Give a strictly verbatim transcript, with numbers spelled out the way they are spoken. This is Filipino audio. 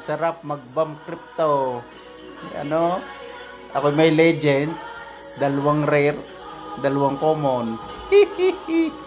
Napakasarap mag-bomb crypto. Ano? Ako may legend. Dalawang rare. Dalawang common. Hihihi.